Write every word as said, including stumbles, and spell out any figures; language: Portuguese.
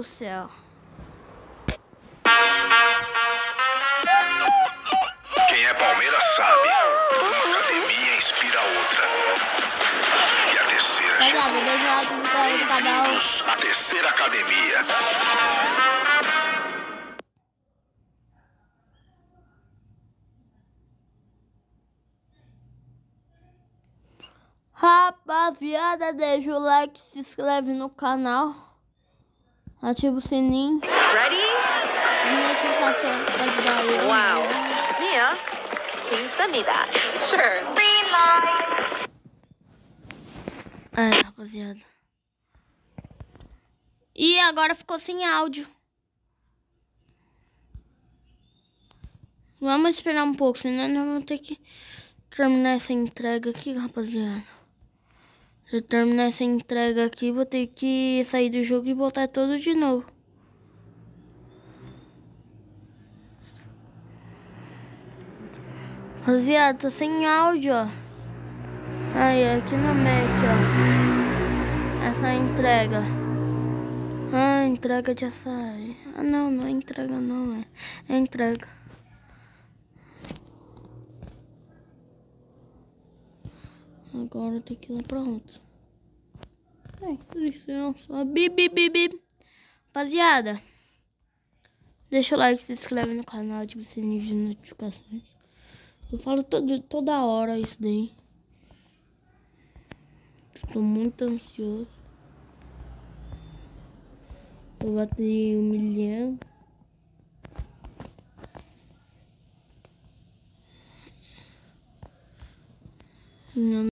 céu. Quem é Palmeiras sabe. Uma academia inspira a outra. E a terceira Rapaziada, chegou. deixa o like no canal. Bem-vindos à terceira academia. Rapaziada, deixa o like, se inscreve no canal, ativa o sininho. Ready? Notificação pra ajudar eu. Wow. Mia, can you send me that? Sure. Green light. É, rapaziada. E agora ficou sem áudio. Vamos esperar um pouco, senão nós vamos ter que terminar essa entrega aqui, rapaziada. Se eu terminar essa entrega aqui, vou ter que sair do jogo e voltar todo de novo. Rapaziada, tô sem áudio, ó. Aí, aqui no Mac, ó. Essa entrega. Ah, entrega de açaí. Ah, não, não é entrega não, é. É entrega. Agora tem que ir lá pra outra. Ai, licença. Bi, bi, bi, bi. Rapaziada, deixa o like, se inscreve no canal, ativa o sininho de notificações. Eu falo todo, toda hora isso daí. Estou muito ansioso. Eu bati um milhão. Não.